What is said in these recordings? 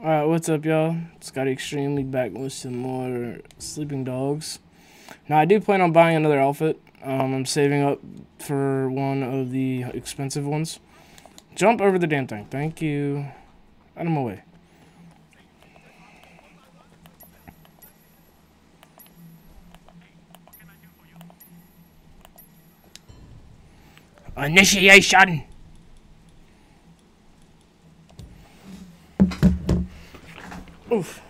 Alright, what's up, y'all? Scotty Extremely back with some more Sleeping Dogs. Now, I do plan on buying another outfit. I'm saving up for one of the expensive ones. Jump over the damn thing. Thank you. Out of my way. Initiation! Oof.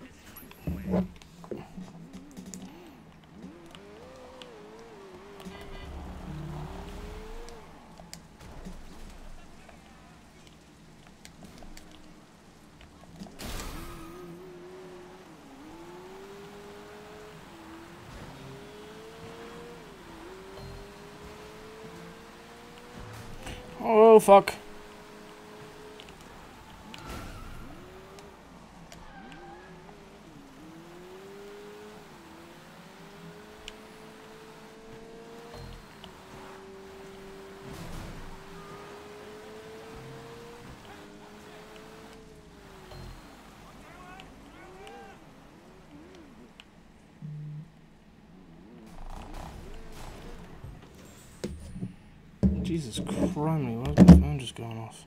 Oh, fuck. Jesus Christ, why is my phone just going off?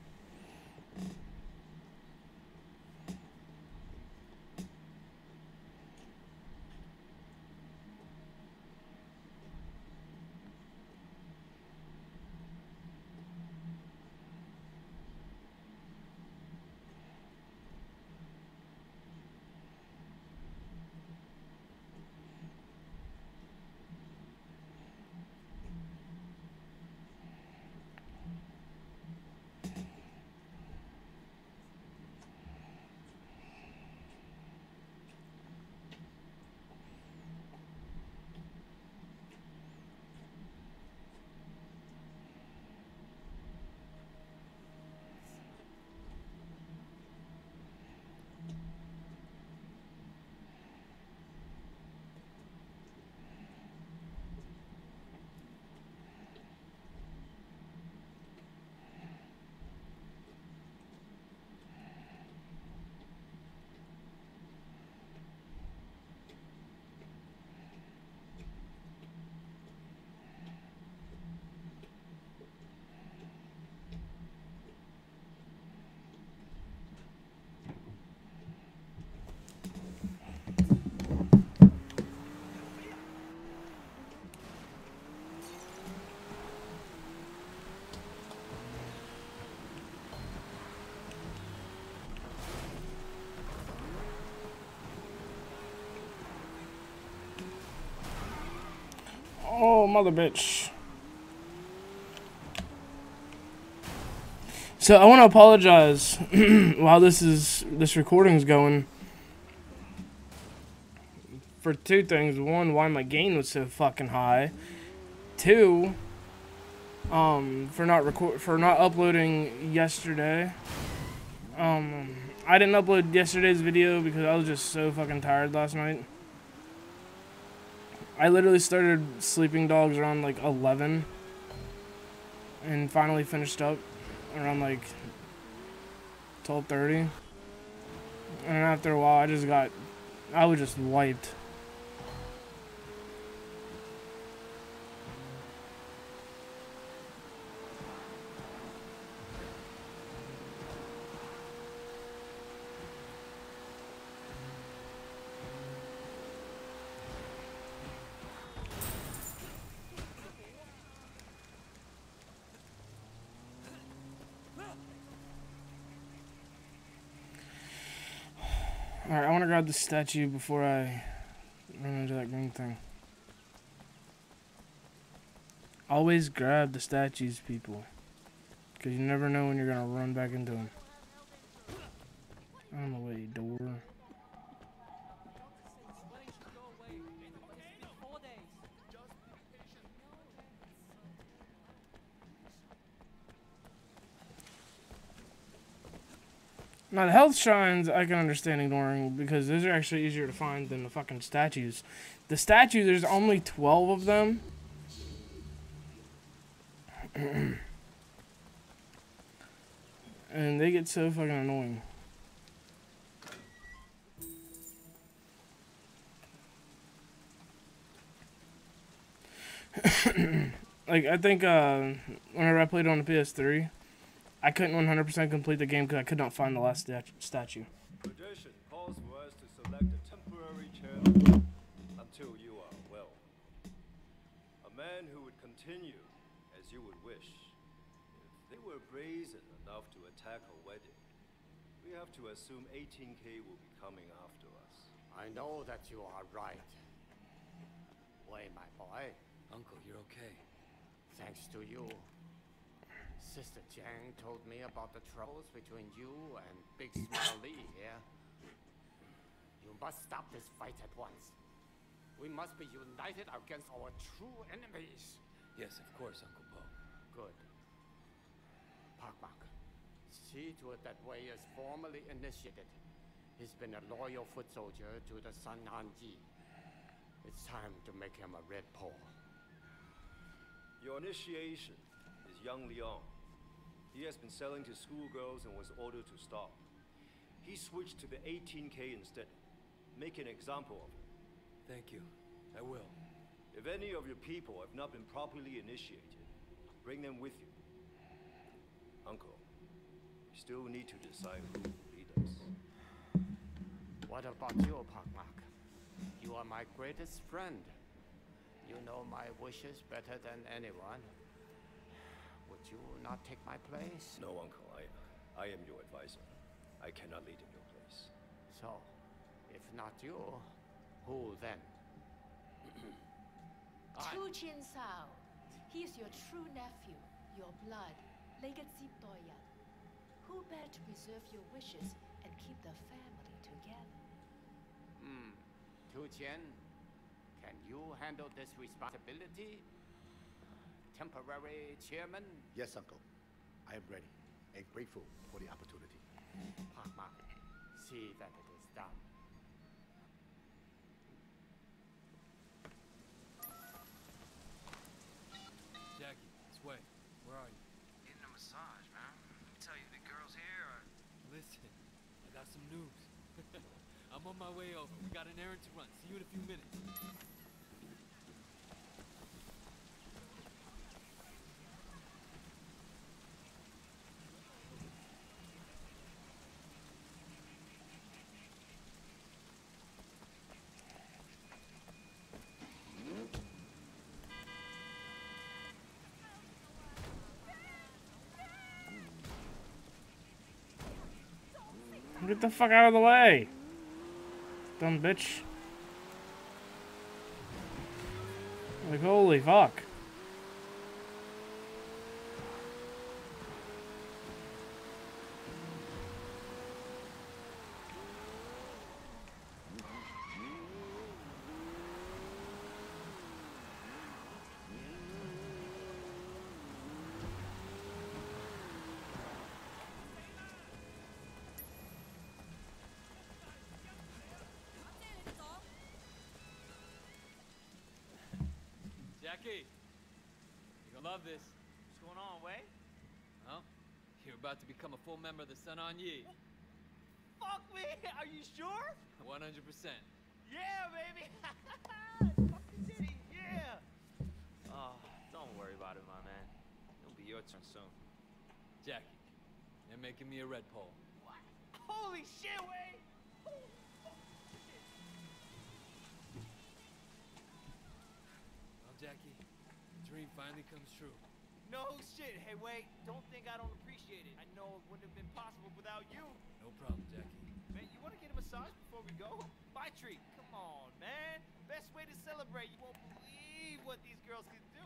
Oh, mother bitch. So I want to apologize while this recording's going for two things. One, why my gain was so fucking high. Two, for not uploading yesterday. I didn't upload yesterday's video because I was just so fucking tired last night. I literally started Sleeping Dogs around like 11 and finally finished up around like 12:30. And after a while I was just wiped. Alright, I want to grab the statue before I run into that green thing. Always grab the statues, people. Because you never know when you're going to run back into them. On the way, door. Now, the health shrines I can understand ignoring because those are actually easier to find than the fucking statues. The statues, there's only 12 of them. And they get so fucking annoying. like I think whenever I played it on the PS3, I couldn't 100% complete the game because I could not find the last statue. Tradition calls for us to select a temporary chairman until you are well. A man who would continue as you would wish. If they were brazen enough to attack a wedding, we have to assume 18K will be coming after us. I know that you are right. Wei, my boy. Uncle, you're okay. Thanks to you. Sister Jiang told me about the troubles between you and Big Smile Lee here. You must stop this fight at once. We must be united against our true enemies. Yes, of course, Uncle Po. Good. Park Mark, see to it that Wei is formally initiated. He's been a loyal foot soldier to the Sun Han Yi. It's time to make him a red pole. Your initiation is young Leon. He has been selling to schoolgirls and was ordered to stop. He switched to the 18K instead. Make an example of him. Thank you. I will. If any of your people have not been properly initiated, bring them with you. Uncle, you still need to decide who will lead us. What about you, Park Mark? You are my greatest friend. You know my wishes better than anyone. Would you not take my place? No, Uncle. I am your advisor. I cannot lead in your place. So, if not you, who then? Chu Qian Sao. He is your true nephew, your blood, legacy Doyan. Who better to preserve your wishes and keep the family together? Tu Qian, can you handle this responsibility? Temporary chairman? Yes, Uncle. I am ready and grateful for the opportunity. Park Mark, see that it is done. Jackie, it's Wei. Where are you? Getting a massage, man. Let me tell you, the girls here are... Listen, I got some news. I'm on my way over. We got an errand to run. See you in a few minutes. Get the fuck out of the way! Dumb bitch. Like, holy fuck. Jackie, you're gonna love this. What's going on, Wei? Huh? You're about to become a full member of the Sun Han Yi. Fuck me! Are you sure? 100%. Yeah, baby! Fucking city, yeah! Oh, don't worry about it, my man. It'll be your turn soon. Jackie, they're making me a red pole. What? Holy shit, Wei! Well, Jackie, the dream finally comes true. No shit. Hey, Wei, don't think I don't appreciate it. I know it wouldn't have been possible without you. No problem, Jackie. Man, you want to get a massage before we go? Bye, treat. Come on, man. Best way to celebrate. You won't believe what these girls can do.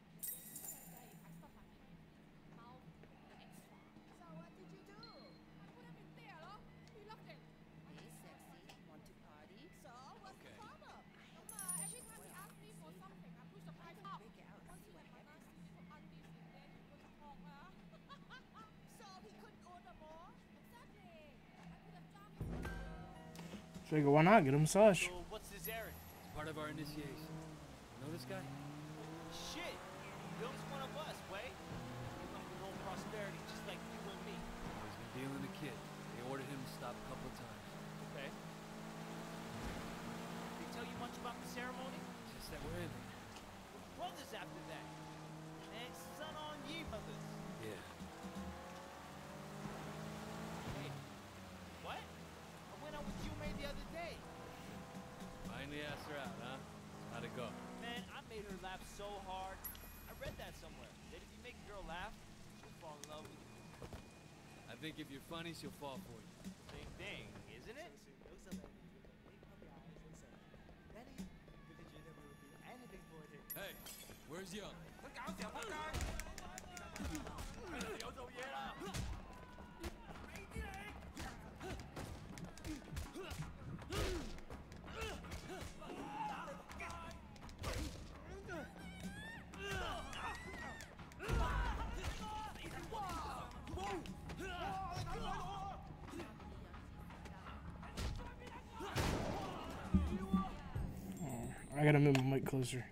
So what did you do? I put him in there, lor. He loved it. Hey, sexy. Want to party? So what's the problem? Every time he asks me for something, I push the price up. Once he went my nasty little undies in there, he was talk, So he couldn't order more? Exactly. I could have done it. So I go, why not? Get a massage. So what's this errand? It's part of our initiation. You know this guy? Shit. Bill's one of us, Wei. He comes with no prosperity, just like you and me. He's been dealing a kid. They ordered him to stop a couple of times. Okay. They tell you much about the ceremony? Just that we're in it. Brothers after that. so hard. I read that somewhere. That if you make a girl laugh, she'll fall in love with you. I think if you're funny, she'll fall for you. Same thing, isn't it? Hey, where's Young? I gotta move my mic closer.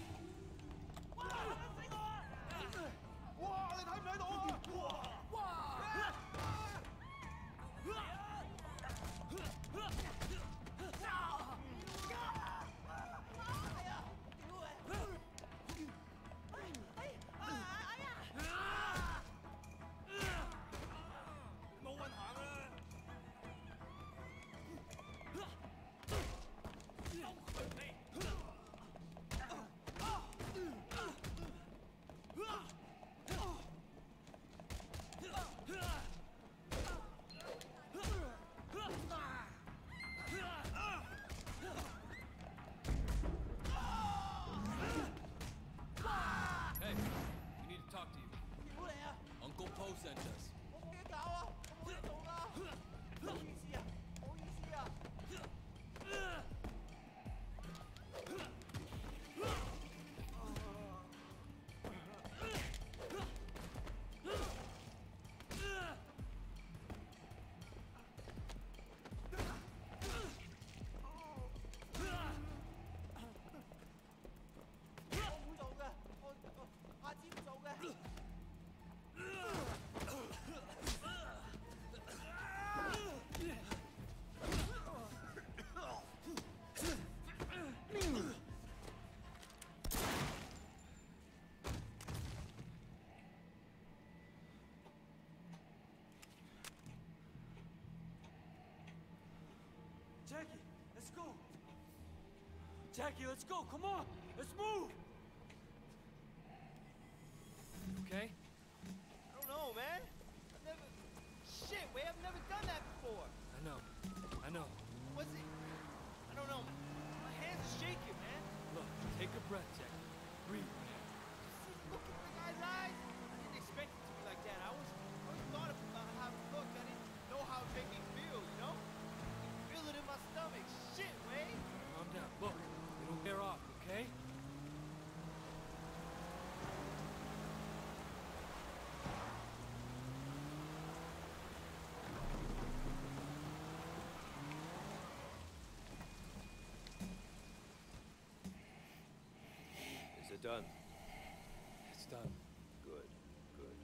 Hey, we need to talk to you. Uncle Poe sent us. Jackie, let's go. Jackie, let's go. Come on, let's move. Okay? I don't know, man. I've never... Shit, Wei, I've never done that before. I know. What's it? I don't know. My hands are shaking, man. Look, take a breath, Jackie. Breathe. Look at the guy's eyes. I didn't expect it to be like that. I always thought about how it looked. I didn't know how it made me feel, you know? I can feel it in my stomach. Shit, Wei. Calm down. Look, it'll wear off, okay? Is it done? It's done. Good, good.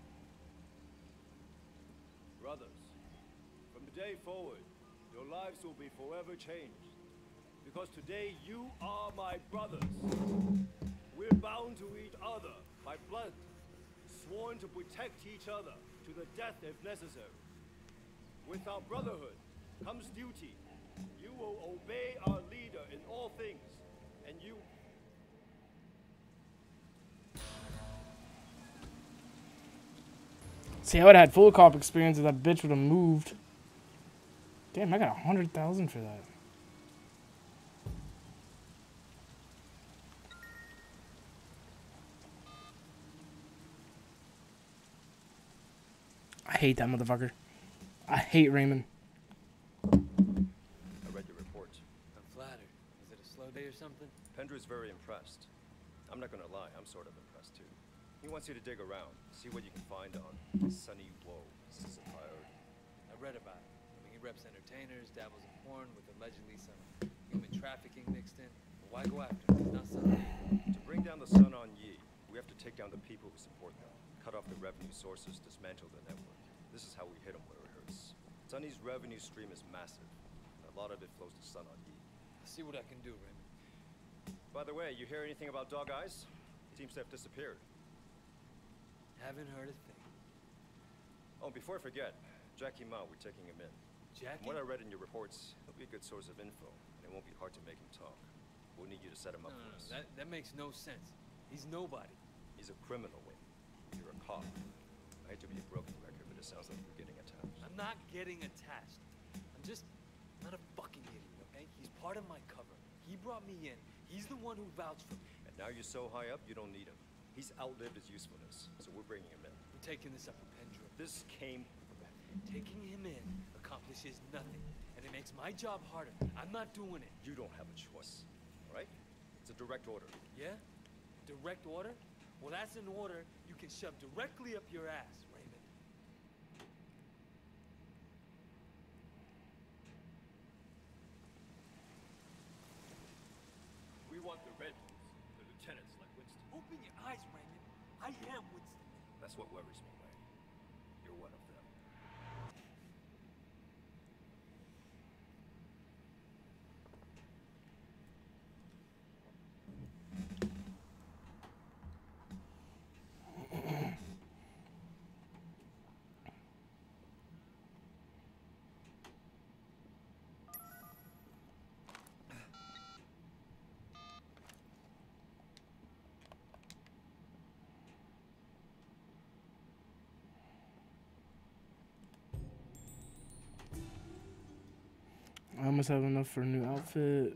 Brothers, from today forward, your lives will be forever changed. Because today you are my brothers. We're bound to each other by blood, sworn to protect each other to the death if necessary. With our brotherhood comes duty. You will obey our leader in all things, and you... See, I would have had full cop experience if that bitch would have moved. Damn, I got 100,000 for that. I hate that motherfucker. I hate Raymond. I read your report. I'm flattered. Is it a slow day or something? Pendra's very impressed. I'm not gonna lie, I'm sort of impressed too. He wants you to dig around, see what you can find on Sunny Woe. This is a priority. I read about it. I mean, he reps entertainers, dabbles in porn with allegedly some human trafficking mixed in. But why go after him? He's not something evil. To bring down the Sun On Yi, we have to take down the people who support them, cut off the revenue sources, dismantle the network. This is how we hit him where it hurts. Sunny's revenue stream is massive, and a lot of it flows to Sun On Yi. I'll see what I can do, Raymond. By the way, you hear anything about Dog Eyes? He seems to have disappeared. Haven't heard a thing. Oh, before I forget, Jackie Mao, we're taking him in. Jackie? From what I read in your reports, he'll be a good source of info, and it won't be hard to make him talk. We'll need you to set him up for us. That makes no sense. He's nobody. He's a criminal, Wayne. You're a cop. I hate to be a broken record, but it sounds like you're getting attached. I'm not getting attached. I'm just not a fucking idiot, okay? He's part of my cover. He brought me in. He's the one who vouched for me. And now you're so high up, you don't need him. He's outlived his usefulness, so we're bringing him in. I'm taking this up with Pendrew. This came from that. Taking him in accomplishes nothing, and it makes my job harder. I'm not doing it. You don't have a choice, all right? It's a direct order. Yeah? Direct order? Well, that's an order you can shove directly up your ass, Raymond. We want the Red Bulls, the lieutenants like Winston. Open your eyes, Raymond. I am Winston. That's what worries me, Wayne. You're one of them. I almost have enough for a new outfit.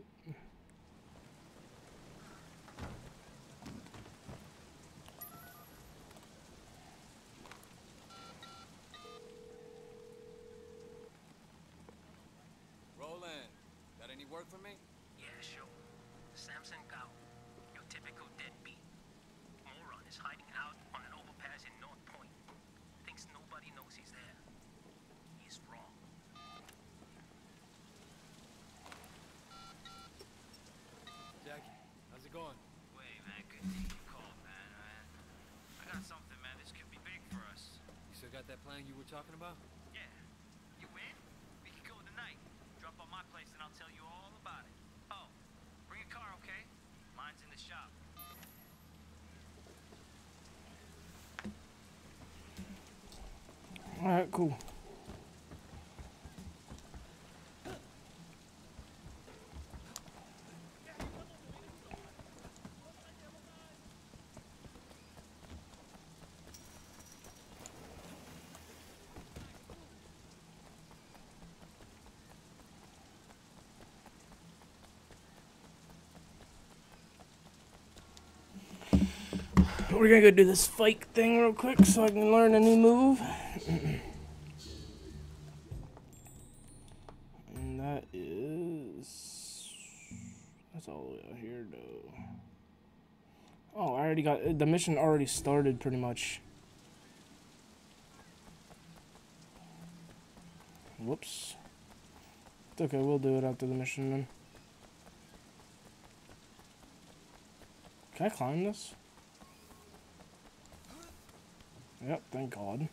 Roland, got any work for me? Yeah, sure. Samson Gao, your typical deadbeat. Moron is hiding out on an overpass in North Point. Thinks nobody knows he's there. He's wrong. Jackie, how's it going? Wait, man, good thing you called, man. I got something, man. This could be big for us. You still got that plan you were talking about? Yeah. You in? We can go tonight. Drop by my place and I'll tell you all about it. Oh, bring a car, okay? Mine's in the shop. Alright, cool. We're gonna go do this fight thing real quick so I can learn a new move. And that is... That's all the way out here, though. Oh, I already got... The mission already started, pretty much. Whoops. It's okay, we'll do it after the mission, then. Can I climb this? Yep, thank God.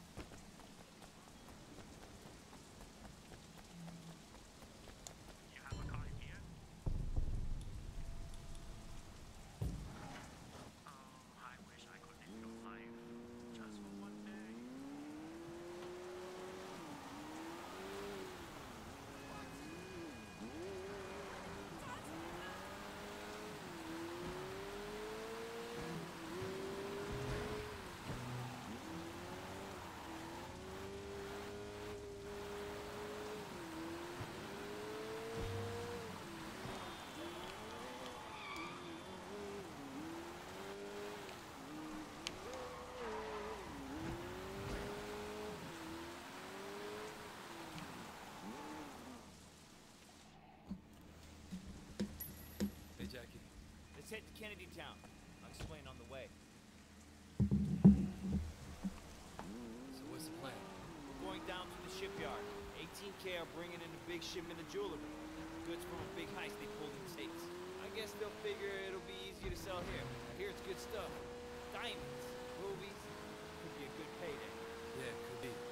Jackie. Let's head to Kennedy Town. I'll explain on the way. So what's the plan? We're going down to the shipyard. 18K are bringing in a big shipment of jewelry. Goods from a big heist they pulled in the States. I guess they'll figure it'll be easier to sell here. I hear it's good stuff. Diamonds, rubies. Could be a good payday. Yeah, could be.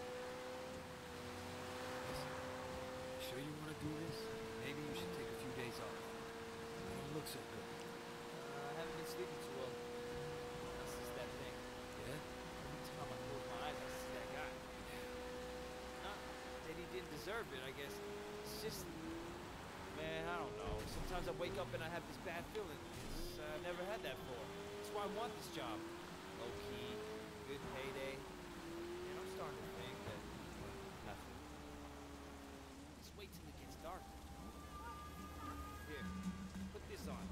Listen, you sure you want to do this? Maybe you should take a few days off. You don't look so good. I haven't been sleeping too well. This is that thing. Yeah? Every time I close my eyes, I see that guy. Not that he didn't deserve it, I guess. It's just, man, I don't know. Sometimes I wake up and I have this bad feeling. I've never had that before. It's why I want this job. Low key, good payday, and I'm starting to think that nothing. Just wait till it gets dark. Here, put this on.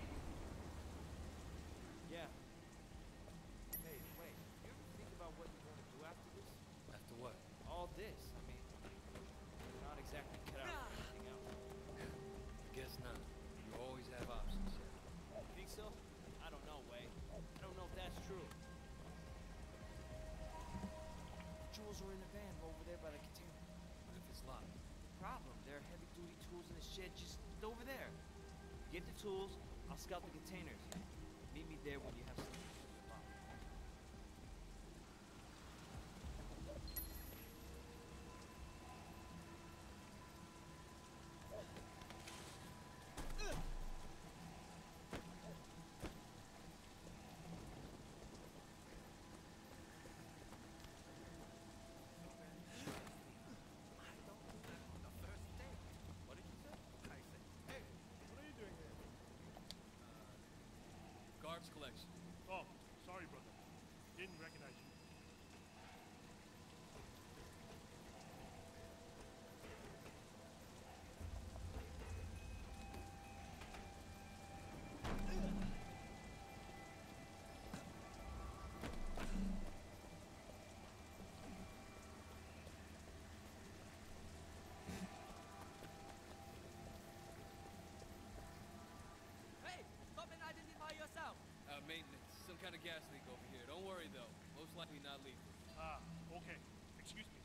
Yeah. Hey, wait. You ever think about what you want to do after this? After what? All this. I mean, you're not exactly cut out for anything else. I guess not. You always have options. Think so? I don't know, Wei. I don't know if that's true. Jewels are in the van over there by the container. What if it's locked? Problem, there are heavy-duty tools in the shed just over there. Get the tools, I'll scout the containers. Meet me there when you have something to do about. Garbs collection. Oh, sorry, brother. Didn't recognize you. Hey, stop and identify yourself. Maintenance. Some kind of gas leak over here. Don't worry, though. Most likely not lethal. Ah, okay. Excuse me.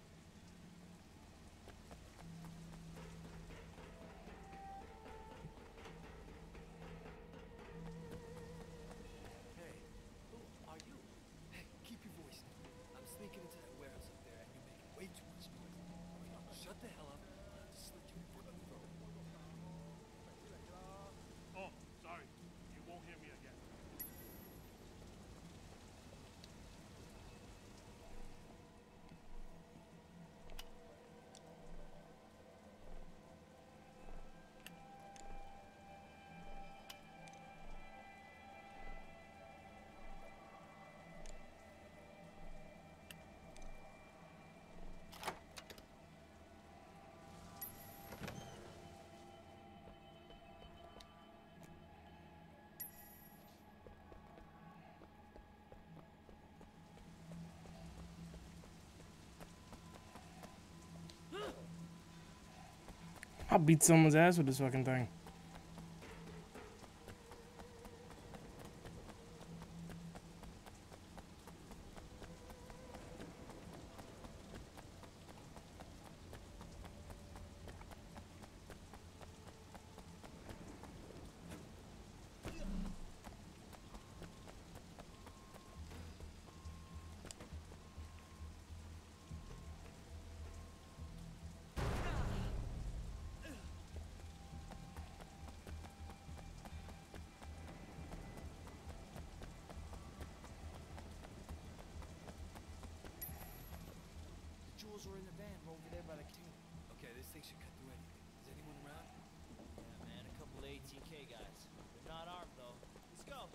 Hey, who are you? Hey, keep your voice down. I'm sneaking into that warehouse up there, and you're making way too much noise. Shut the hell up. I'll just slit your fucking throat. Oh, sorry. You won't hear me again. I'll beat someone's ass with this fucking thing. Jewels are in the van over there by the container. Okay, this thing should cut through anything. Is anyone around? Yeah, man, a couple of 18K guys. They're not armed, though. Let's go.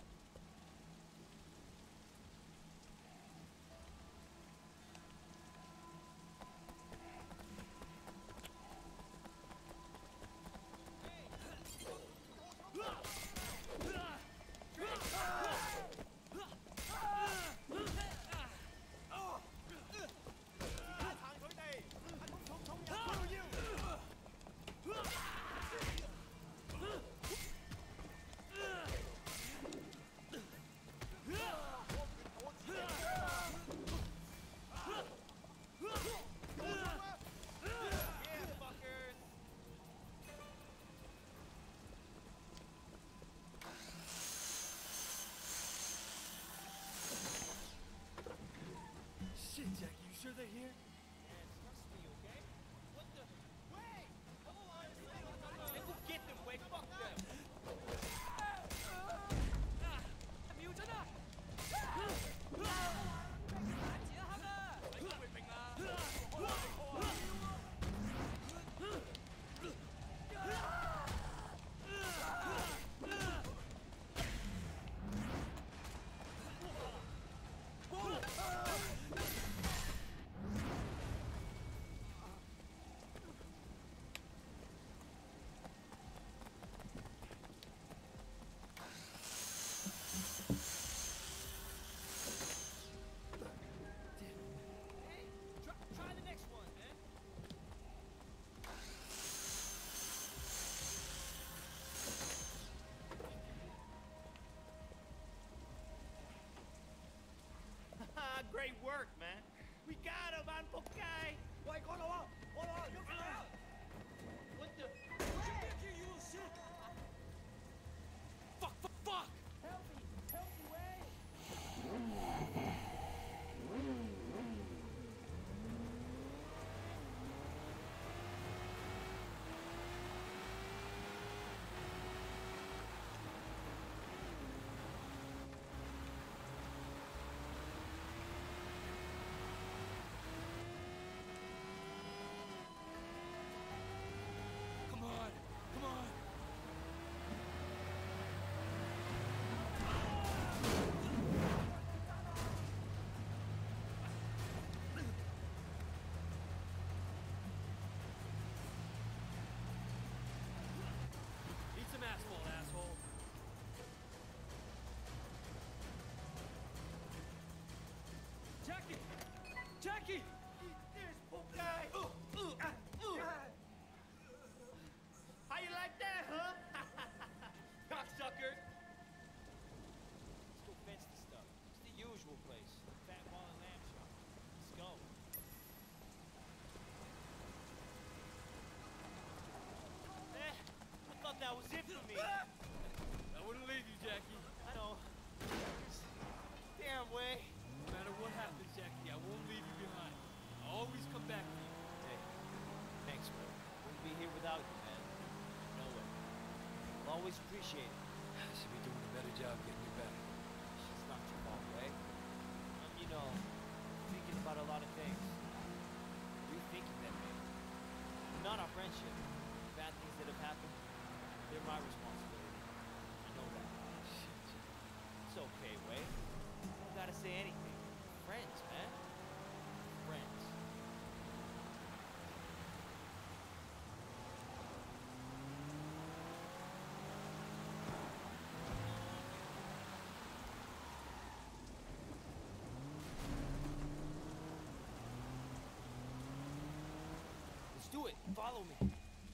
Shit, Jackie, you sure they're here? Man, trust me, okay? What the? Wait! Come on! Hey, go get them, Wei! Fuck them! Jackie! Eat this, poor guy! How you like that, huh? Cocksucker! Let's go fence this stuff. It's the usual place. Fat ball and lamb chop. Let's go. I thought that was it for me. I wouldn't leave you, Jackie. I know. Damn way. No matter what happens, Jackie, I won't leave you behind. I'll always come back for you. Hey, thanks, bro. Wouldn't be here without you, man. No way. I'll always appreciate it. I should be doing a better job getting you back. It's not your fault, right? You know, thinking about a lot of things. Rethinking them, maybe. Not our friendship. Bad things that have happened, they're my responsibility. I know that. Shit. It's okay, Wade. You don't gotta say anything. Friends, man. Friends. Let's do it. Follow me.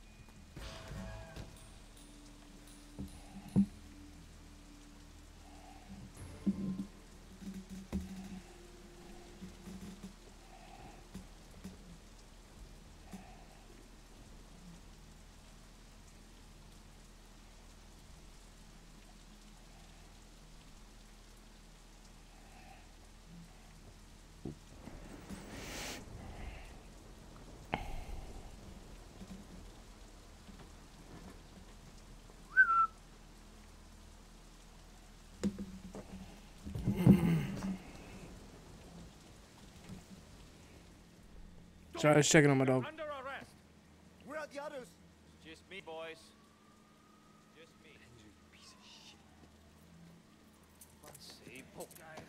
Sorry, I was checking on my dog. Under arrest. Where are the others? Just me, boys. Just me. You piece of shit. Say, poke guy.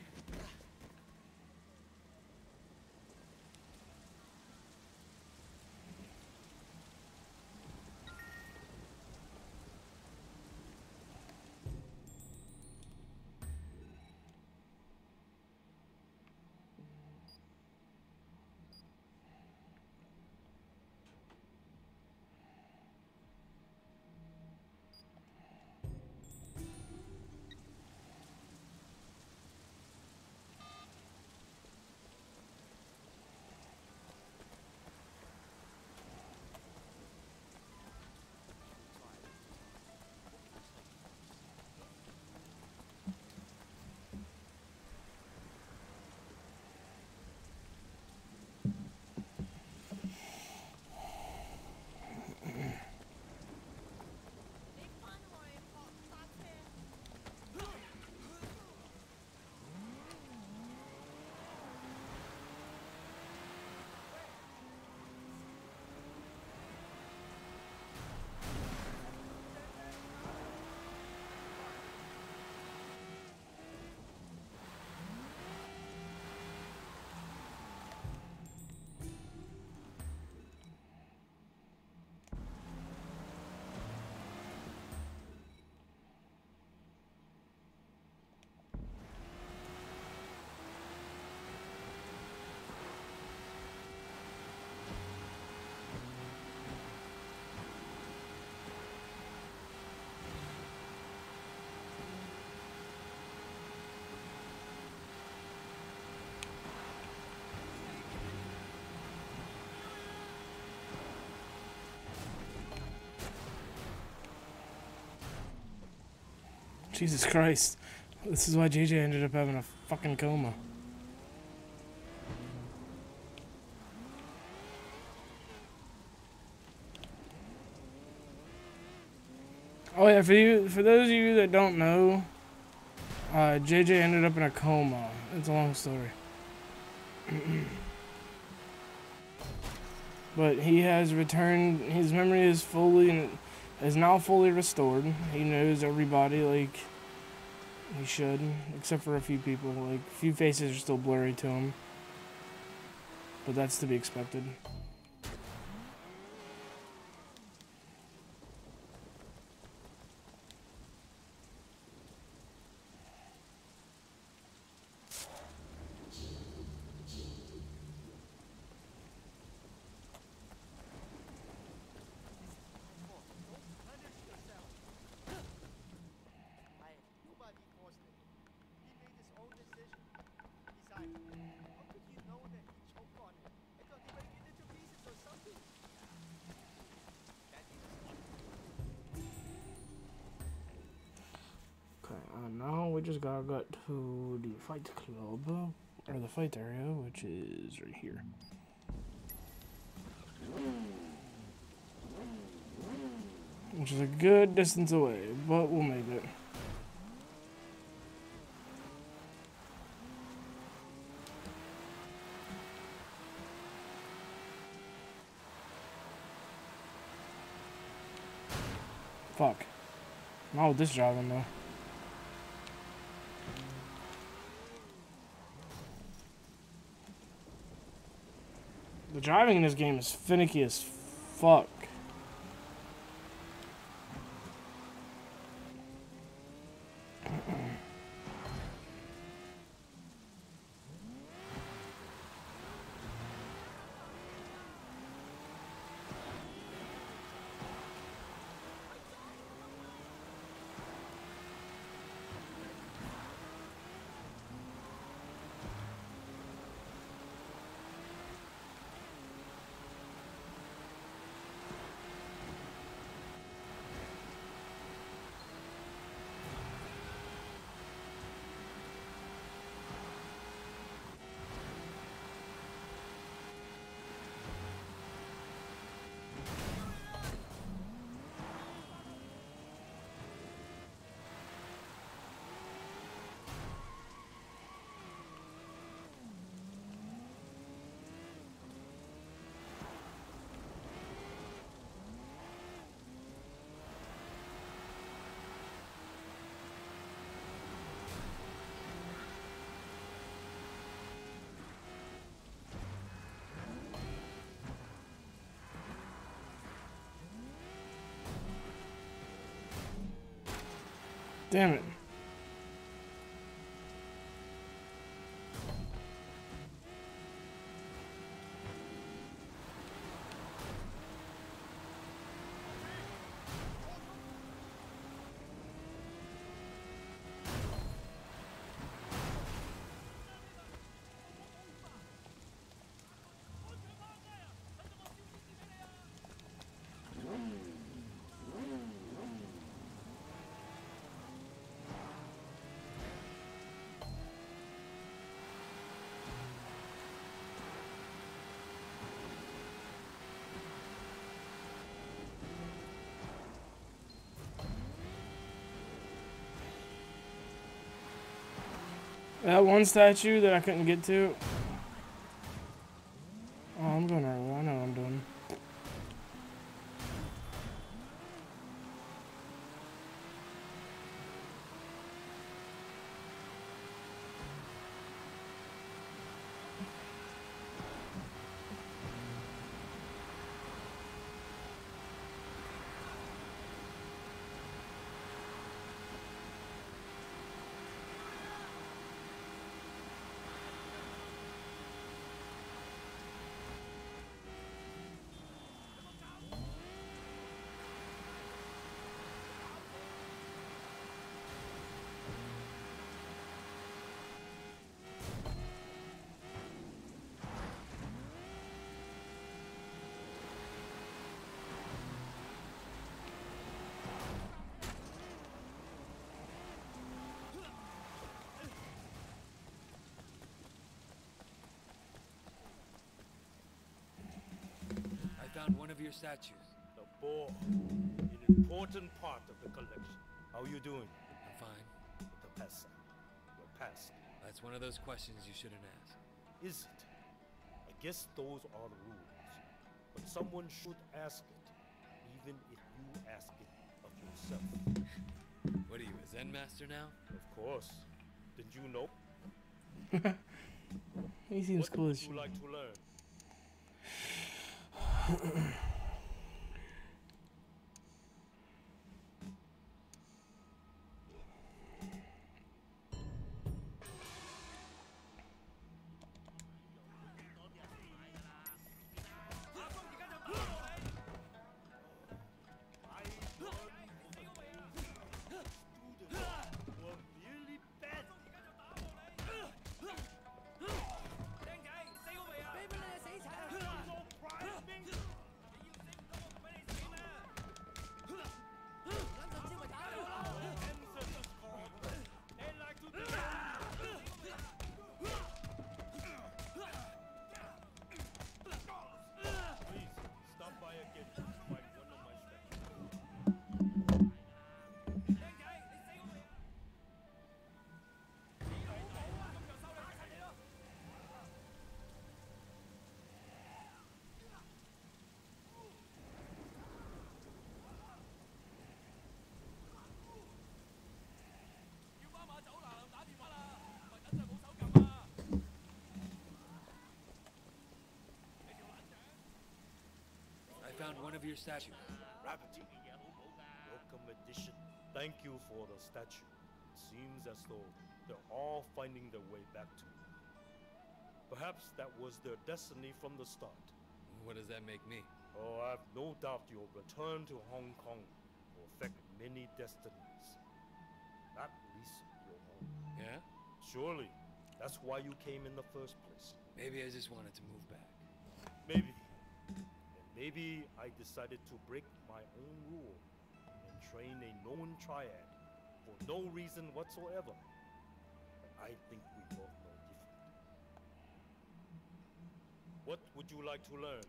Jesus Christ. This is why JJ ended up having a fucking coma. Oh yeah, for those of you that don't know, JJ ended up in a coma. It's a long story. But he has returned. His memory is now fully restored. He knows everybody like he should, except for a few people. Like a few faces are still blurry to him, but that's to be expected. now we just gotta get to the fight club, or the fight area, which is right here. Which is a good distance away, but we'll make it. Fuck. Not with this driving though. The driving in this game is finicky as fuck. Damn it. That one statue that I couldn't get to. Oh, I'm going early. I know what I'm doing. Found one of your statues. The boar, an important part of the collection. How are you doing? I'm fine. With the past, your past. That's one of those questions you shouldn't ask. Is it? I guess those are the rules. But someone should ask it, even if you ask it of yourself. What are you, a Zen master now? Of course. Didn't you know? He seems cool as shit. What would you like to learn? on one of your statues. Rabbit. Welcome edition. Thank you for the statue. It seems as though they're all finding their way back to you. Perhaps that was their destiny from the start. What does that make me? Oh, I have no doubt your return to Hong Kong will affect many destinies. Not least your own. Yeah? Surely. That's why you came in the first place. Maybe I just wanted to move back. Maybe. And maybe I decided to break my own rule and train a known triad for no reason whatsoever. But I think we both know different. What would you like to learn?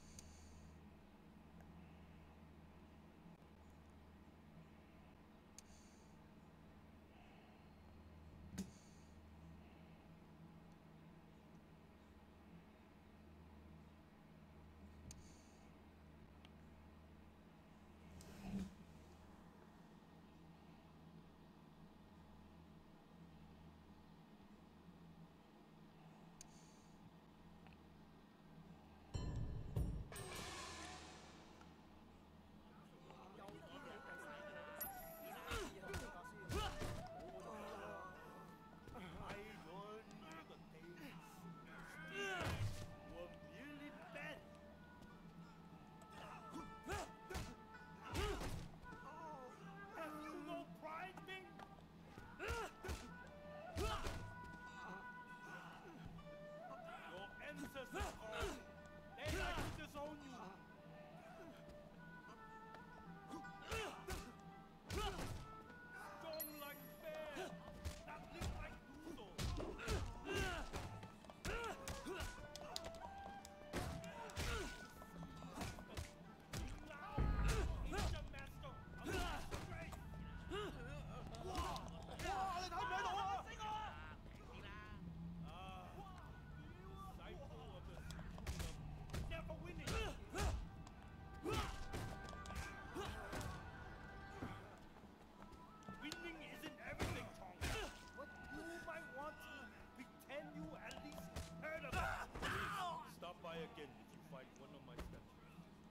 Again, if you fight one of my statues.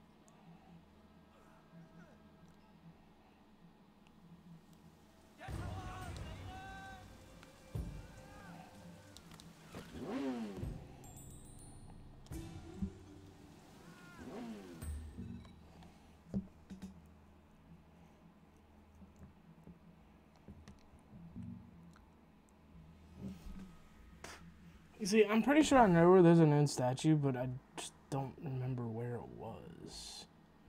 You see, I'm pretty sure I know where there's an end statue, but I just don't remember where it was.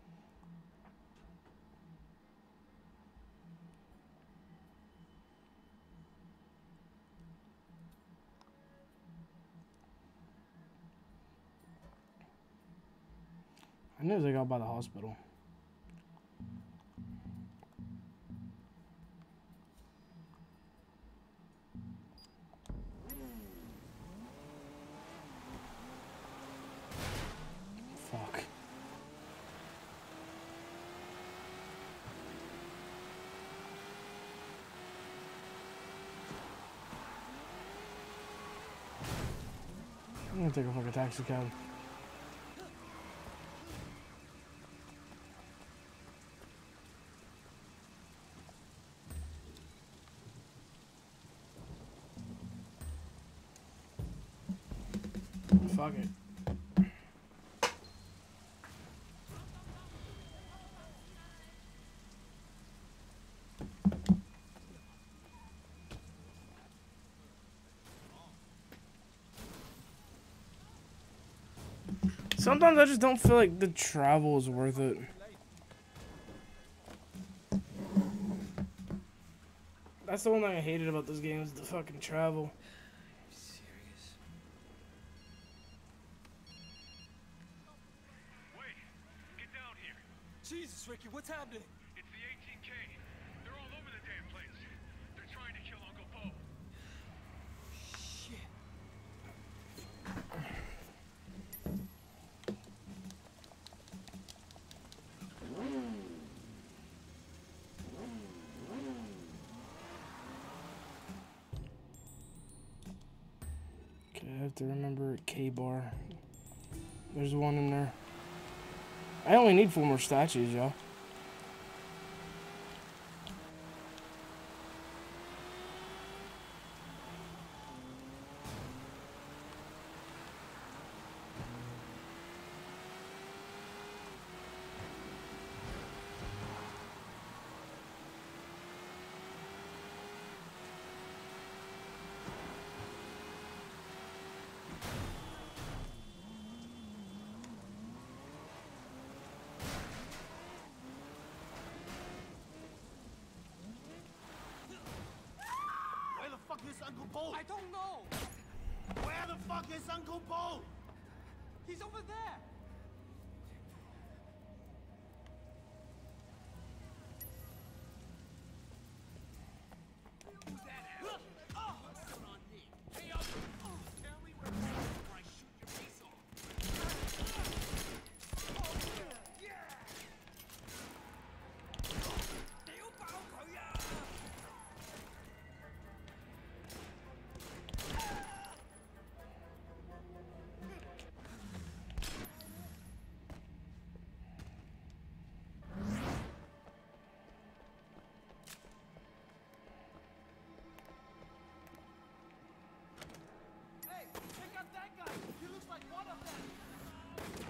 I knew it was like out by the hospital. Fuck. I'm gonna take a fucking taxi cab. Fuck it. Sometimes I just don't feel like the travel is worth it. That's the one thing I hated about this game is the fucking travel. Jesus, Ricky, what's happening? It's the 18K. They're all over the damn place. They're trying to kill Uncle Bo. Shit. Okay, I have to remember K-Bar. There's one in there. I only need 4 more statues, y'all. Where the fuck is Uncle Bo? I don't know. Where the fuck is Uncle Bo? He's over there. Who's that? Oh, what's going on here? Hey, Uncle! Tell me where you are before I shoot your face off. Hey, check out that guy. He looks like one of them.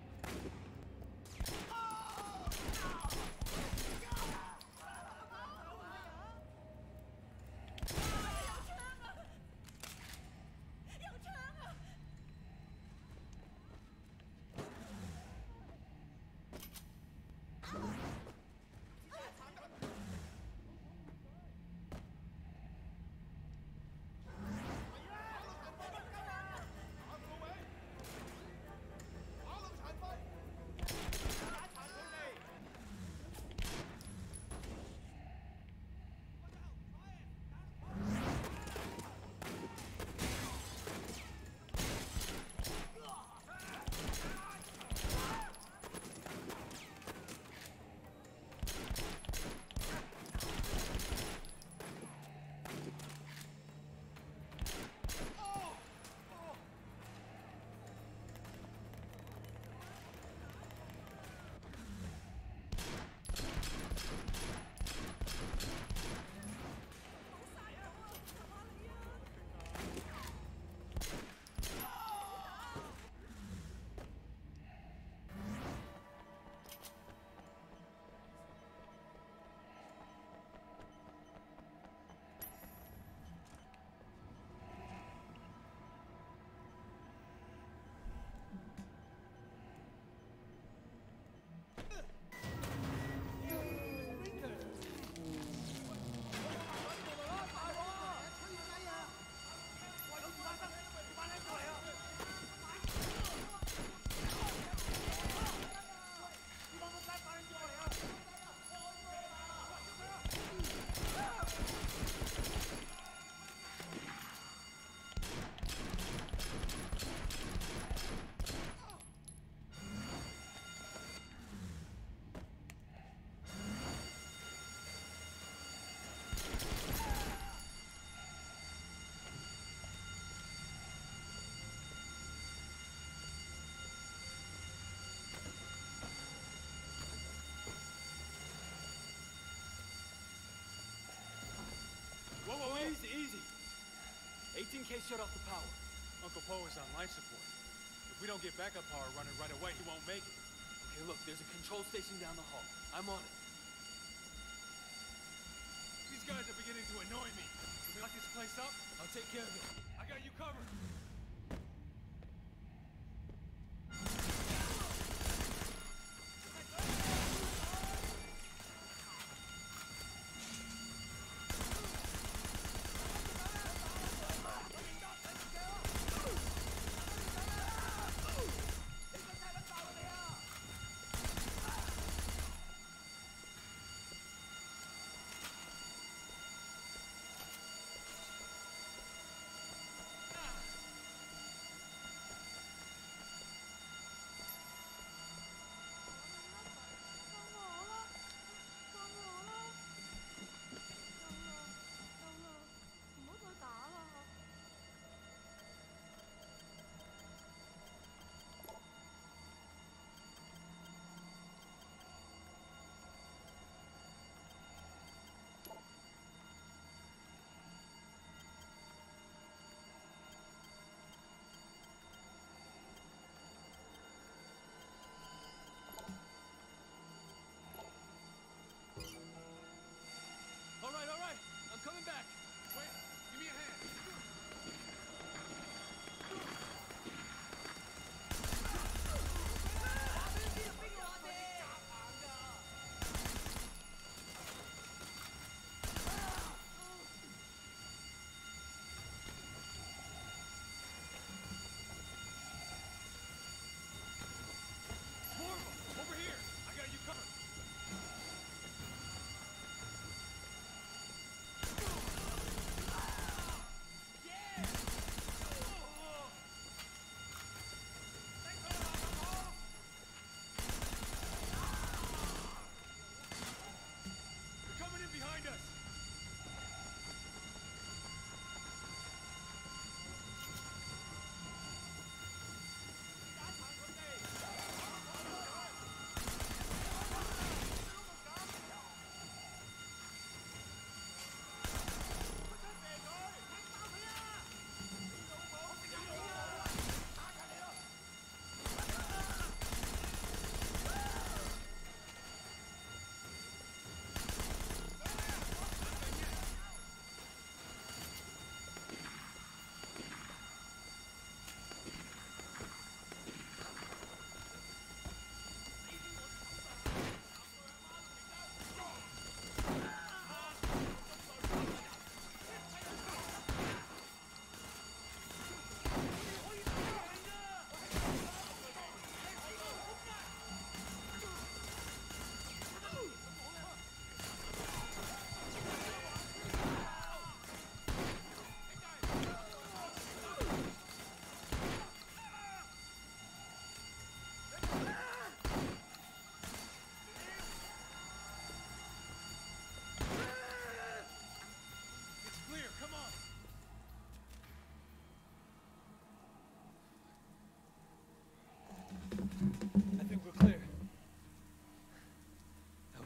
Whoa, whoa, easy, easy. 18K shut off the power. Uncle Po is on life support. If we don't get backup power running right away, he won't make it. Okay, look, there's a control station down the hall. I'm on it. These guys are beginning to annoy me. Can we lock this place up? I'll take care of it. I got you covered.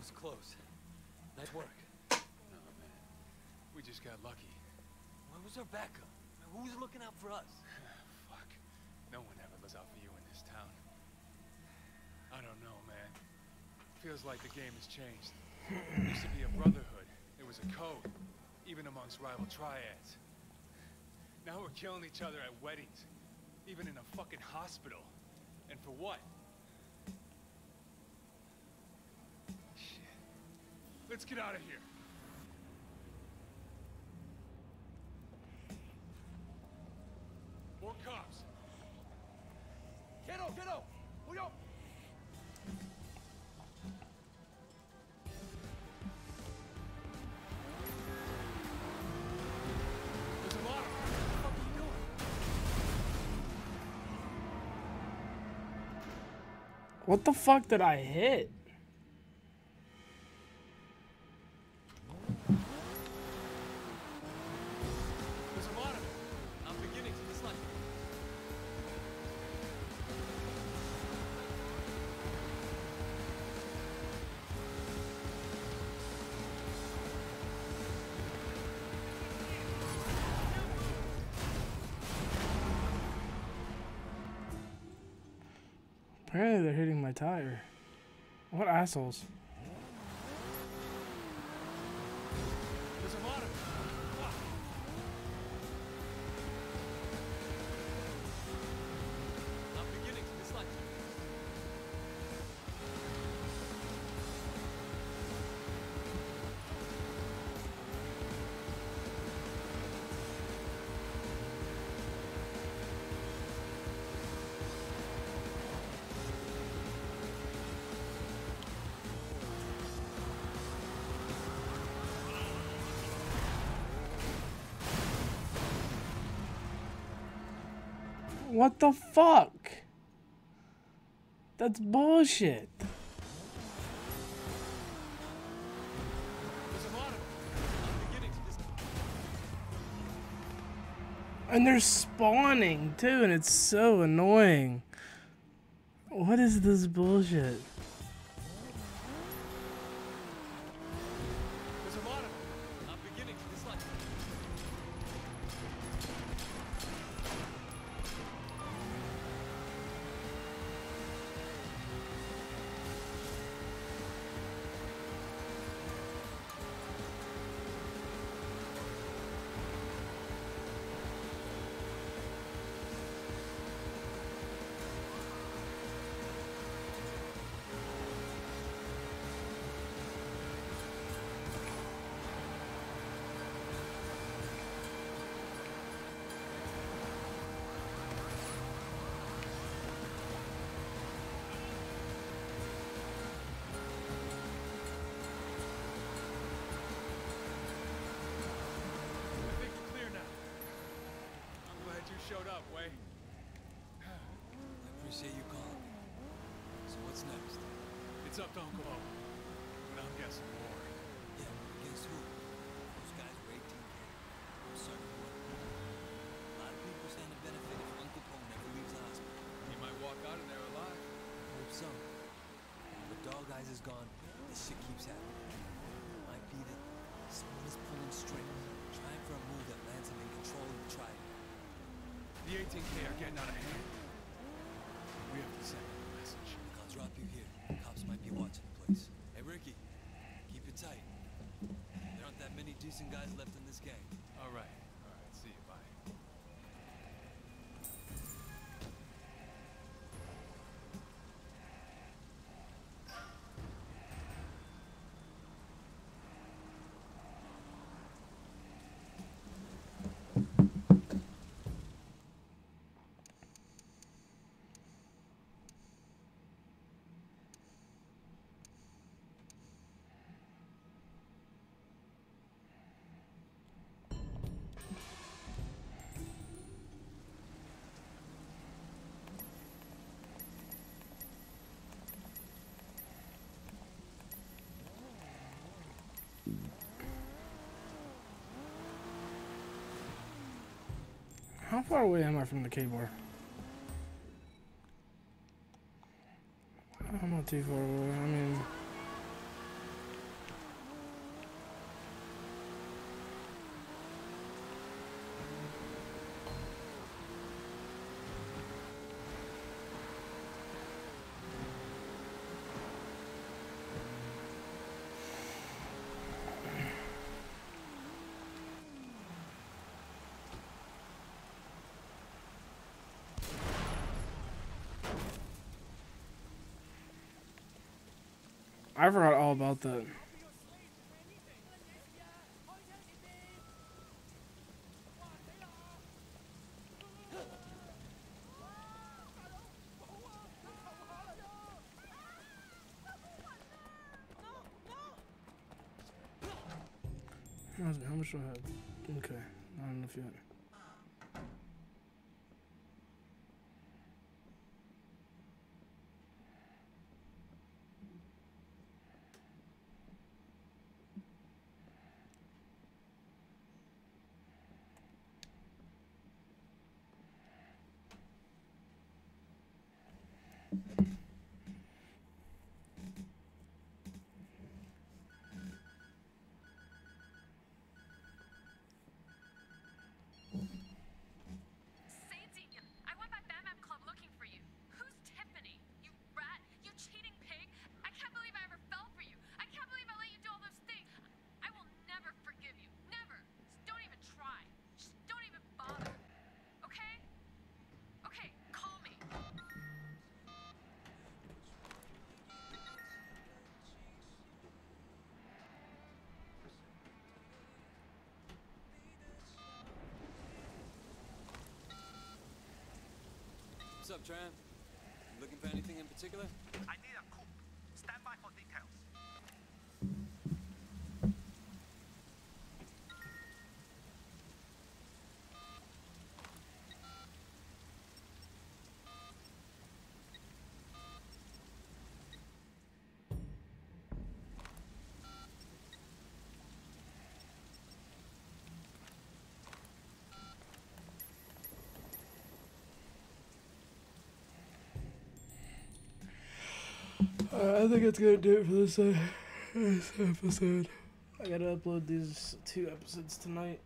was close. Nice work. No, man. We just got lucky. Where was our backup? Who's looking out for us? Fuck. No one ever looks out for you in this town. I don't know, man. Feels like the game has changed. It used to be a brotherhood. It was a code, even amongst rival triads. Now we're killing each other at weddings, even in a fucking hospital. And for what? Shit. Let's get out of here. More cops. Kiddo, kiddo! Julio! There's a lot of them. What the fuck are you doing? What the fuck did I hit? There's a lot of them. I'm beginning to dislike it. Apparently they're hitting my tire. What assholes? There's a lot of them. Fuck. I'm beginning to dislike it. What the fuck? That's bullshit. There's a lot of them. I'm beginning to dislike it. And they're spawning too, and it's so annoying. What is this bullshit? There's a lot of them. I'm beginning to dislike it. I think you're clear now. I'm glad you showed up, Wei. I appreciate you calling me. So what's next? It's up to Uncle O. But I'm guessing more. Yeah, against who? Those guys were 18K. I'm certain what. A lot of people stand to benefit if Uncle Po never leaves the hospital. You might walk out of there alive. Hope so. But Dog Eyes is gone, this shit keeps happening. Might be that someone is pulling strings, trying for a move that lands him in control of the tribe. The 18K are getting out of hand. We have to send them a message. I'll drop you here. Cops might be watching the place. Hey, Ricky, keep it tight. There aren't that many decent guys left in this gang. All right. See you. Bye. How far away am I from the K-bar? I'm not too far away. I mean, I forgot all about that. How much do I have? Okay, not enough yet. What's up, Tran? You looking for anything in particular? I need a coupe. Stand by for details. I think it's gonna do it for this episode. I gotta upload these 2 episodes tonight.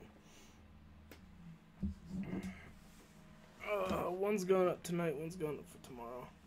One's going up tonight, one's going up for tomorrow.